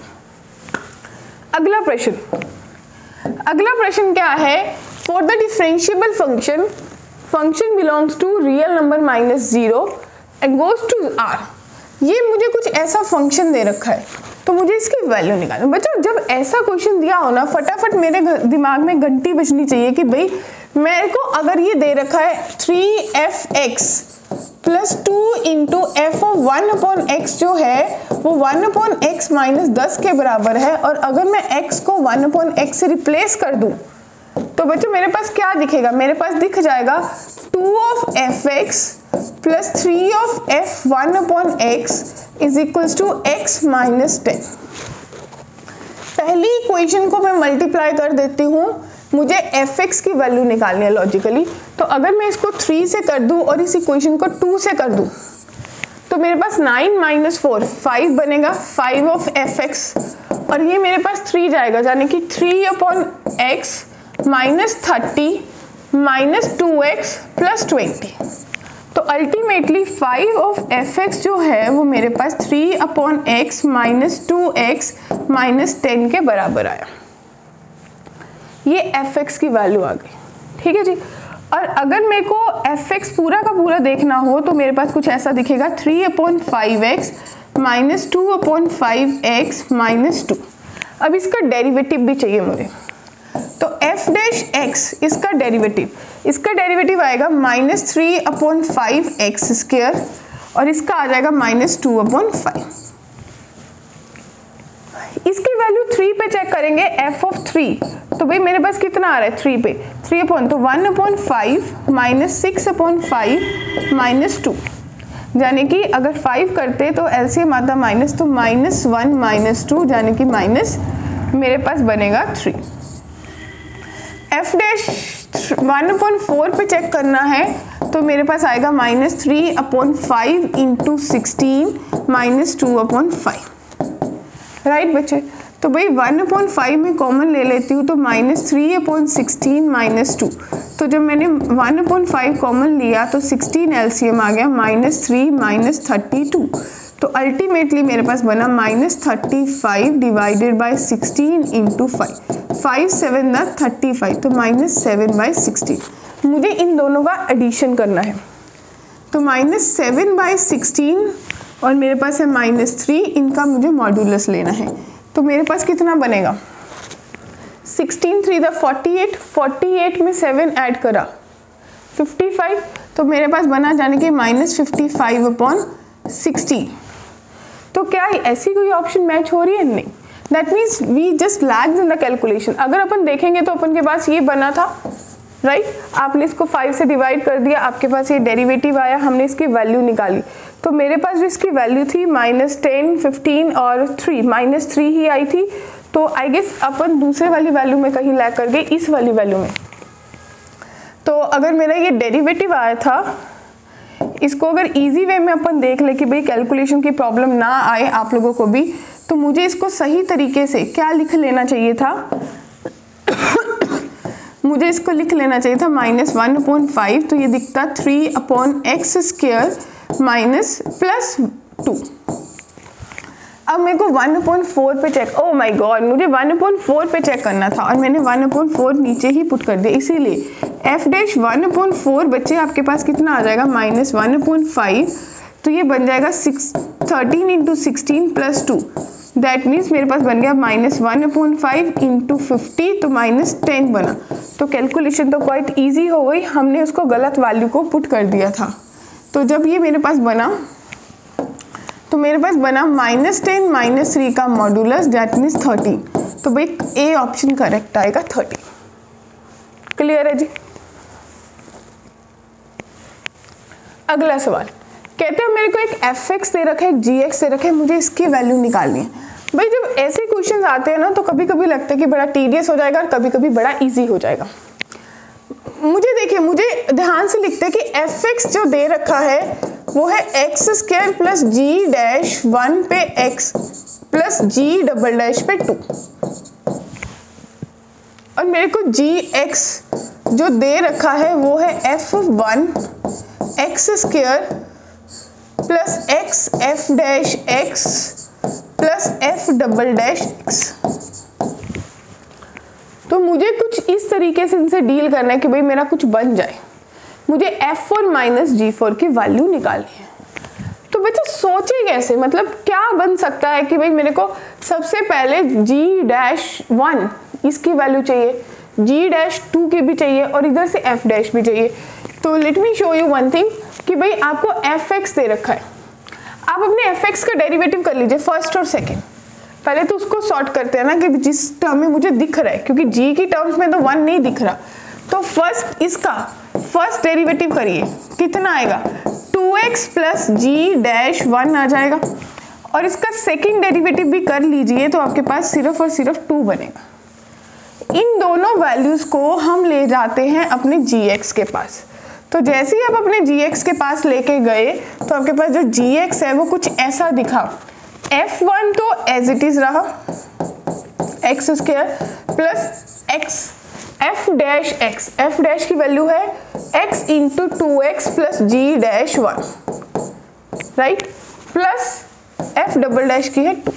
Speaker 1: अगला प्रश्न, अगला प्रश्न क्या है, for the differentiable function, function belongs to real number minus zero and goes to R. ये मुझे कुछ ऐसा फंक्शन दे रखा है तो मुझे इसकी वैल्यू निकालना। बच्चों जब ऐसा क्वेश्चन दिया हो ना, फटाफट मेरे दिमाग में घंटी बजनी चाहिए कि भाई मेरे को अगर ये दे रखा है three f x plus two into f of one upon x जो है वो वन अपॉन एक्स माइनस दस के बराबर है, और अगर मैं एक्स को वन अपॉन एक्स से रिप्लेस कर दूं तो बच्चों मेरे पास क्या दिखेगा, मेरे पास दिख जाएगा two of F x plus three of F one upon x is equals to x minus ten. पहली इक्वेशन को मैं मल्टीप्लाई कर देती हूँ, मुझे एफ एक्स की वैल्यू निकालनी है लॉजिकली। तो अगर मैं इसको थ्री से कर दूँ और इस इक्वेशन को टू से कर दूँ तो मेरे पास नाइन माइनस फोर फाइव बनेगा, फाइव ऑफ एफ एक्स, और ये मेरे पास थ्री जाएगा, यानी कि three upon x minus thirty minus two x plus twenty. तो ultimately five of F x जो है वो मेरे पास three upon x minus two x minus ten के बराबर आया। ये एफ एक्स की वैल्यू आ गई, ठीक है जी। और अगर मेरे को एफ एक्स पूरा का पूरा देखना हो तो मेरे पास कुछ ऐसा दिखेगा, three upon five x minus two upon five x minus two. अब इसका डेरिवेटिव भी चाहिए मुझे, तो f डैश x इसका डेरिवेटिव, इसका डेरिवेटिव आएगा minus three upon five x square, और इसका आ जाएगा माइनस टू अपॉन फाइव। इसकी वैल्यू थ्री पे चेक करेंगे, f ऑफ थ्री, तो भाई मेरे पास कितना आ रहा है थ्री पे, थ्री अपॉन, तो one upon five minus six upon five minus two, यानी कि अगर फाइव करते तो एलसीएम आता माइनस, तो माइनस वन माइनस टू, यानी कि माइनस मेरे पास बनेगा three. F dash one upon four पे चेक करना है तो मेरे पास आएगा minus three upon five into sixteen minus two upon five. Right बच्चे, तो भाई वन अपॉन फाइव में कॉमन ले लेती हूँ तो minus three upon sixteen minus two, तो जब मैंने वन अपॉन फाइव कॉमन लिया तो सिक्सटीन एलसीएम आ गया, minus three minus thirty two, तो अल्टीमेटली मेरे पास बना minus thirty five divided by sixteen into five, five seven the thirty five, तो माइनस सेवन बाई सिक्सटीन। मुझे इन दोनों का एडिशन करना है। तो माइनस सेवन बाई सिक्सटीन और मेरे पास है माइनस थ्री, इनका मुझे मॉड्यूलस लेना है। तो मेरे पास कितना बनेगा, sixteen three the forty eight, forty eight में सेवन ऐड करा फिफ्टी फाइव, तो मेरे पास बना जाने के minus fifty five upon sixty. तो क्या ऐसी कोई ऑप्शन मैच हो रही है? नहीं। That means we just lags in the calculation. अगर अपन देखेंगे तो अपन के पास ये बना था, राइट right? आपने इसको फाइव से डिवाइड कर दिया, आपके पास ये डेरिवेटिव आया, हमने इसकी वैल्यू निकाली, तो मेरे पास जो इसकी वैल्यू थी माइनस टेन, फिफ्टीन और थ्री, माइनस थ्री ही आई थी। तो आई गेस अपन दूसरे वाली वैल्यू में कहीं लैग कर गए, इस वाली वैल्यू में। तो अगर मेरा ये डेरिवेटिव आया था, इसको अगर इजी वे में अपन देख ले कि भाई कैलकुलेशन की प्रॉब्लम ना आए आप लोगों को भी, तो मुझे इसको सही तरीके से क्या लिख लेना चाहिए था मुझे इसको लिख लेना चाहिए था माइनस वन अपॉन फाइव, तो ये दिखता three upon x square minus plus two. अब मेरे को वन अपॉन फोर पे चेक, ओह माय गॉड, मुझे वन अपॉन फोर पे चेक करना था और मैंने वन अपॉन फोर नीचे ही पुट कर दिया, इसीलिए f dash one upon four बच्चे आपके पास कितना आ जाएगा, माइनस वन अपॉन फाइव, तो ये बन जाएगा six thirteen into sixteen plus two, that means मेरे पास बन गया minus one upon five into fifty, तो माइनस टेन बना। तो कैलकुलेशन तो क्वाइट ईजी हो गई, हमने उसको गलत वैल्यू को पुट कर दिया था। तो जब ये मेरे पास बना, तो मेरे पास बना माइनस टेन माइनस थ्री का मॉड्यूलस, दैट मीन्स थर्टीन। तो भाई ए ऑप्शन करेक्ट आएगा थर्टीन। क्लियर है जी? अगला सवाल कहते हैं मेरे को एक एफ एक्स दे रखा है, एक जी एक्स दे रखा है, मुझे इसकी वैल्यू निकालनी है। भाई जब ऐसे क्वेश्चंस आते हैं ना, तो कभी कभी लगता है कि बड़ा टीडियस हो जाएगा और कभी कभी बड़ा इजी हो जाएगा। मुझे देखिए, मुझे ध्यान से लिखते हैं कि एफ एक्स जो दे रखा है वो है एक्स स्क्वायर प्लस जी डैश वन पे x plus g double dash पे टू, और मेरे को जी एक्स जो दे रखा है वो है f one x square plus x F dash x plus F double dash x. तो मुझे कुछ इस तरीके से इनसे डील करना है कि भाई मेरा कुछ बन जाए। मुझे f four minus g four की वैल्यू निकालनी है। तो बच्चे सोचे कैसे, मतलब क्या बन सकता है कि भाई मेरे को सबसे पहले जी डैश वन इसकी वैल्यू चाहिए, जी डैश टू की भी चाहिए और इधर से एफ डैश भी चाहिए। तो let me show you one thing कि भाई आपको एफ एक्स दे रखा है, आप अपने एफ एक्स का डेरिवेटिव कर लीजिए फर्स्ट और सेकेंड। पहले तो उसको सॉर्ट करते हैं ना कि जिस टर्म में मुझे दिख रहा है, क्योंकि जी की टर्म्स में तो वन नहीं दिख रहा, तो फर्स्ट इसका फर्स्ट डेरिवेटिव करिए, कितना आएगा, टू एक्स प्लस जी डैश वन आ जाएगा, और इसका सेकेंड डेरिवेटिव भी कर लीजिए तो आपके पास सिर्फ और सिर्फ टू बनेगा। इन दोनों वैल्यूज को हम ले जाते हैं अपने जी एक्स के पास। तो जैसे ही आप अपने जी एक्स के पास लेके गए तो आपके पास जो जी एक्स है वो कुछ ऐसा दिखा, एफ वन तो एज इट इज रहा X square plus x F dash X, F dash की वैल्यू है X into two x plus जी dash one, right, plus F double dash की है टू।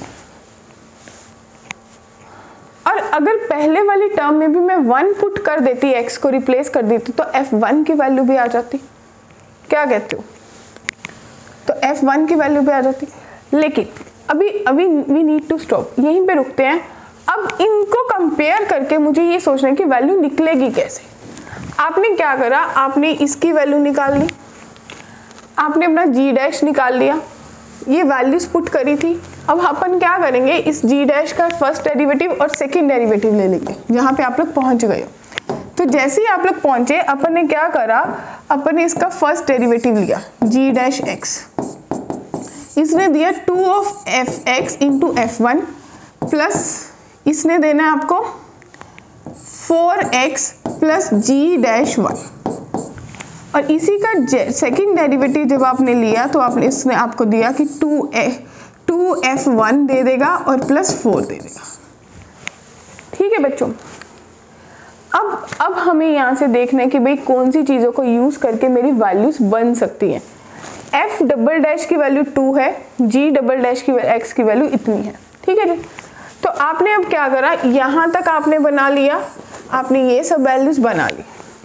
Speaker 1: और अगर पहले वाली टर्म में भी मैं वन पुट कर देती, एक्स को रिप्लेस कर देती, तो एफ वन की वैल्यू भी आ जाती। क्या कहते हो? तो एफ वन की वैल्यू भी आ जाती। लेकिन अभी अभी वी नीड टू स्टॉप, यहीं पे रुकते हैं। अब इनको कंपेयर करके मुझे ये सोचना है कि वैल्यू निकलेगी कैसे। आपने क्या करा, आपने इसकी वैल्यू निकाल ली, आपने अपना जी डैश निकाल लिया, ये वैल्यूज पुट करी थी। अब अपन क्या करेंगे, इस जी डैश का फर्स्ट डेरिवेटिव और सेकंड डेरिवेटिव ले लेंगे जहाँ पे आप लोग पहुँच गए हो। तो जैसे ही आप लोग पहुँचे, अपन ने क्या करा, अपन ने इसका फर्स्ट डेरिवेटिव लिया जी डैश एक्स, इसने दिया two of F x into F one plus इसने देना है आपको फोर एक्स प्लस जी डैश वन, और इसी का सेकंड डेरिवेटिव जब आपने लिया तो आपने इसने आपको दिया कि two A two F one दे देगा और प्लस फोर दे देगा। ठीक है बच्चों, अब अब हमें यहाँ से देखना है कि भाई कौन सी चीज़ों को यूज़ करके मेरी वैल्यूज बन सकती हैं। एफ डबल डैश की वैल्यू टू है, जी डबल डैश की एक्स की वैल्यू इतनी है। ठीक है जी, तो आपने अब क्या करा, यहाँ तक आपने बना लिया, आपने ये सब वैल्यूज बना ली।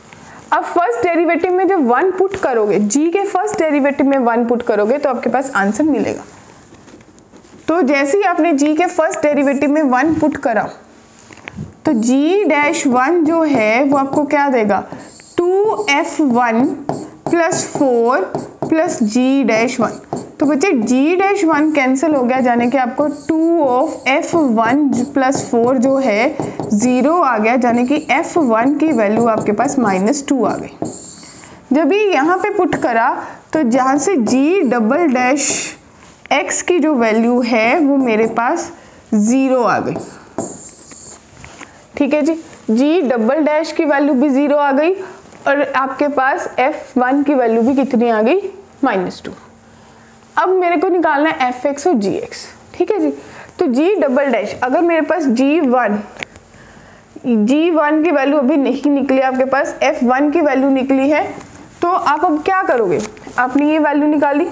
Speaker 1: अब फर्स्ट डेरिवेटिव में जब वन पुट करोगे, g के फर्स्ट डेरिवेटिव में वन पुट करोगे तो आपके पास आंसर मिलेगा। तो जैसे ही आपने g के फर्स्ट डेरिवेटिव में वन पुट करा तो g डैश वन जो है वो आपको क्या देगा, two F one plus four plus जी डैश वन। तो बच्चे g डैश वन कैंसिल हो गया, जाने कि आपको two of F one plus four जो है ज़ीरो आ गया, जाने कि एफ वन की वैल्यू आपके पास माइनस टू आ गई। जब ये यहाँ पे पुट करा तो जहाँ से g डबल डैश x की जो वैल्यू है वो मेरे पास ज़ीरो आ गई। ठीक है जी, g डबल डैश की वैल्यू भी ज़ीरो आ गई और आपके पास एफ वन की वैल्यू भी कितनी आ गई, माइनस टू। अब मेरे को निकालना है एफ एक्स और जी एक्स। ठीक है जी, तो g डबल डैश, अगर मेरे पास जी वन जी वन की वैल्यू अभी नहीं निकली, आपके पास एफ वन की वैल्यू निकली है, तो आप अब क्या करोगे, आपने ये वैल्यू निकाली,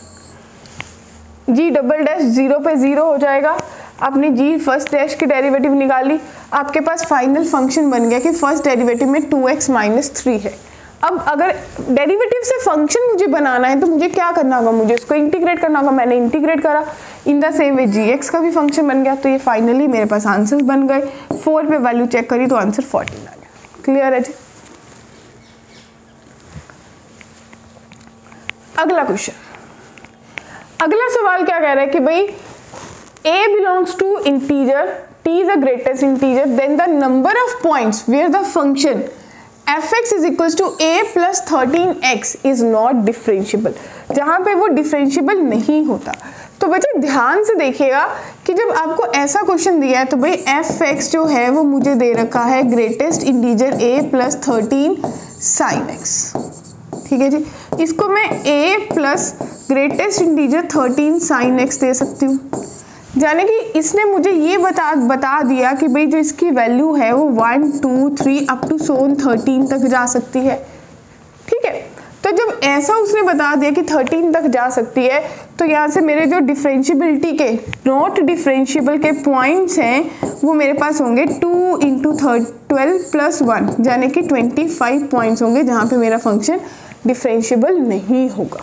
Speaker 1: g डबल डैश जीरो पे जीरो हो जाएगा, आपने g फर्स्ट डैश की डेरिवेटिव निकाली, आपके पास फाइनल फंक्शन बन गया कि फर्स्ट डेरिवेटिव में टू एक्स माइनस थ्री है। अब अगर डेरिवेटिव से फंक्शन मुझे बनाना है तो मुझे क्या करना होगा, मुझे उसको इंटीग्रेट करना होगा। मैंने इंटीग्रेट करा, in the same way G X का भी फंक्शन बन गया। तो ये फाइनली मेरे पास आंसर बन गए। फोर पे वैल्यू चेक करी तो आंसर फोर्टीन आ गया। क्लियर है जी। अगला क्वेश्चन, अगला सवाल क्या कह रहा है कि भाई a belongs to integer, t is the greatest integer, then the number of points where the function fx is equals to a plus thirteen X is not differentiable, जहाँ पे वो differentiable नहीं होता। तो बच्चे ध्यान से देखिएगा कि जब आपको ऐसा क्वेश्चन दिया है तो भाई fx जो है वो मुझे दे रखा है greatest integer a plus thirteen sine X. ठीक है जी, इसको मैं a plus greatest integer thirteen sine X दे सकती हूँ। जाने कि इसने मुझे ये बता बता दिया कि भाई जो इसकी वैल्यू है वो one two three up to सोन थर्टीन तक जा सकती है। ठीक है, तो जब ऐसा उसने बता दिया कि थर्टीन तक जा सकती है तो यहाँ से मेरे जो डिफरेंशियबिलिटी के नॉट डिफरेंशियबल के पॉइंट्स हैं वो मेरे पास होंगे two into third twelve plus one, यानी कि ट्वेंटी फाइव पॉइंट्स होंगे जहाँ पे मेरा फंक्शन डिफरेंशियबल नहीं होगा।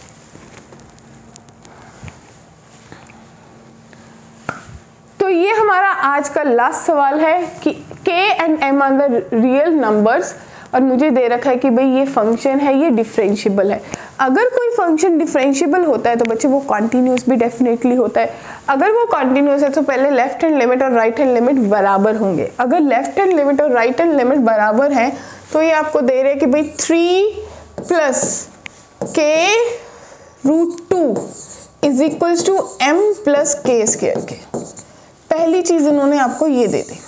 Speaker 1: तो ये हमारा आज का लास्ट सवाल है कि k and m are the real numbers और मुझे दे रखा है कि भाई ये फंक्शन है, ये डिफरेंशियबल है। अगर कोई फंक्शन डिफरेंशियबल होता है तो बच्चे वो कॉन्टिन्यूस भी डेफिनेटली होता है। अगर वो कॉन्टिन्यूस है तो पहले लेफ्ट हैंड लिमिट और राइट हैंड लिमिट बराबर होंगे। अगर लेफ्ट हैंड लिमिट और राइट हैंड लिमिट बराबर है तो ये आपको दे रहे हैं कि भाई three plus K root two is equals to M plus K square के। पहली चीज इन्होंने आपको ये दे दी।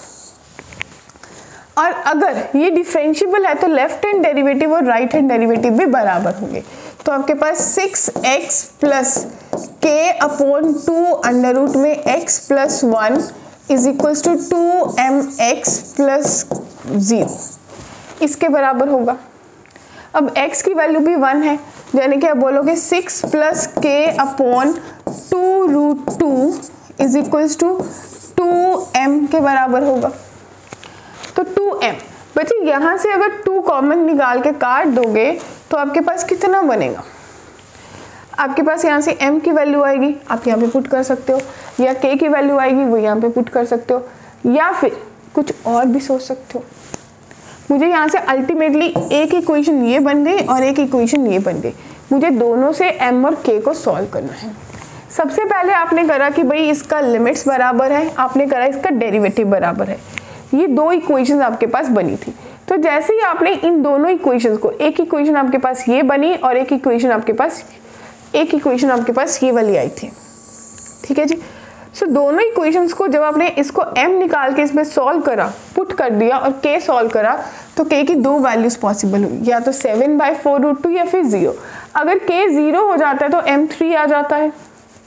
Speaker 1: और अगर ये डिफरेंशियबल है तो लेफ्ट हैंड डेरिवेटिव और राइट हैंड डेरिवेटिव भी बराबर होंगे। तो आपके पास six X plus K upon two under root में x plus one is equals to two M X plus zero, इसके बराबर होगा। अब x की वैल्यू भी वन है, यानी कि आप बोलोगे six plus K upon two root two is equals to two M के बराबर होगा। तो टू एम बच्चे यहाँ से अगर टू कॉमन निकाल के काट दोगे तो आपके पास कितना बनेगा, आपके पास यहाँ से m की वैल्यू आएगी, आप यहाँ पे पुट कर सकते हो, या k की वैल्यू आएगी वो यहाँ पे पुट कर सकते हो, या फिर कुछ और भी सोच सकते हो। मुझे यहाँ से अल्टीमेटली एक इक्वेशन ये बन गई और एक इक्वेशन ये बन गई। मुझे दोनों से m और k को सॉल्व करना है। सबसे पहले आपने करा कि भाई इसका लिमिट्स बराबर है, आपने करा इसका डेरिवेटिव बराबर है। ये दो इक्वेशंस आपके पास बनी थी। तो जैसे ही आपने इन दोनों इक्वेशंस को, एक इक्वेशन आपके पास ये बनी और एक इक्वेशन आपके पास एक इक्वेशन आपके पास ये वाली आई थी। ठीक है जी। सो so, दोनों इक्वेशंस को जब आपने इसको m निकाल के इसमें सॉल्व करा, पुट कर दिया और k सॉल्व करा तो k की दो वैल्यूज पॉसिबल हुई, या तो seven by four root two या फिर जीरो। अगर k जीरो हो जाता है तो m थ्री आ जाता है,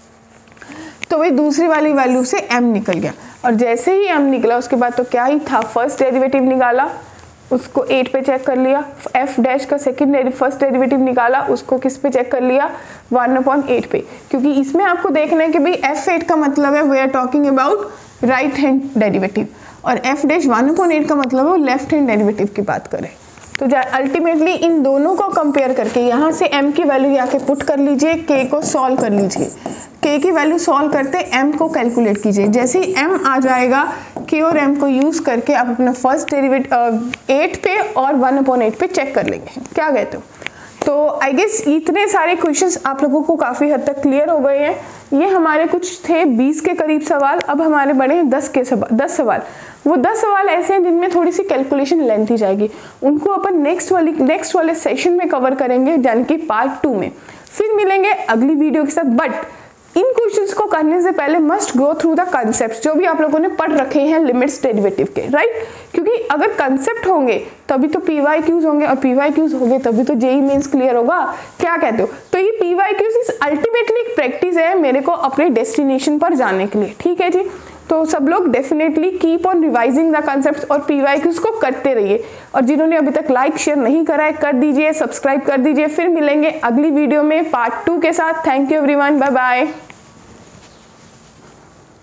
Speaker 1: तो वही दूसरी वाली वैल्यू से m निकल गया। और जैसे ही m निकला उसके बाद तो क्या ही था, फर्स्ट डेरिवेटिव निकाला, उसको एट पे चेक कर लिया, f डैश का सेकंड फर्स्ट डेरिवेटिव निकाला, उसको किस पे चेक कर लिया, वन अपॉन एट पे, क्योंकि इसमें आपको देखना है कि भाई एफ एट का मतलब है we are talking about right hand derivative, और f dash one upon at का मतलब है वो लेफ्ट हैंड डेरिवेटिव की बात करें। तो अल्टीमेटली इन दोनों को कंपेयर करके यहाँ से m की वैल्यू यहाँ के पुट कर लीजिए, k को सॉल्व कर लीजिए, k की वैल्यू सॉल्व करते m को कैलकुलेट कीजिए। जैसे ही m आ जाएगा k और m को यूज़ करके आप अपना फर्स्ट डेरिवेटिव एट पे और वन अपॉन एट पे चेक कर लेंगे। क्या कहते हो? तो आई गेस इतने सारे क्वेश्चंस आप लोगों को काफ़ी हद तक क्लियर हो गए हैं। ये हमारे कुछ थे बीस के करीब सवाल, अब हमारे बड़े हैं दस के सवाल दस सवाल वो दस सवाल ऐसे हैं जिनमें थोड़ी सी कैलकुलेशन लेंथी जाएगी, उनको अपन नेक्स्ट वाली नेक्स्ट वाले सेशन में कवर करेंगे, यानी कि पार्ट टू में। फिर मिलेंगे अगली वीडियो के साथ। बट इन क्वेश्चंस को करने से पहले must go through the concept जो भी आप लोगों ने पढ़ रखे हैं लिमिट्स डेरिवेटिव के, राइट? क्योंकि अगर कंसेप्ट होंगे तभी तो पीवाई क्यूज होंगे, और पीवाई क्यूज होंगे तभी तो जेई मेंस क्लियर होगा। क्या कहते हो? तो ये पीवाई क्यूज इस अल्टीमेटली एक प्रैक्टिस है मेरे को अपने डेस्टिनेशन पर जाने के लिए, ठीक है जी? तो सब लोग definitely keep on revising the concepts और पीवाई क्यूज को करते रहिए। और जिन्होंने अभी तक लाइक शेयर नहीं करा है कर दीजिए, सब्सक्राइब कर दीजिए। फिर मिलेंगे अगली वीडियो में पार्ट टू के साथ। Thank you everyone, bye bye.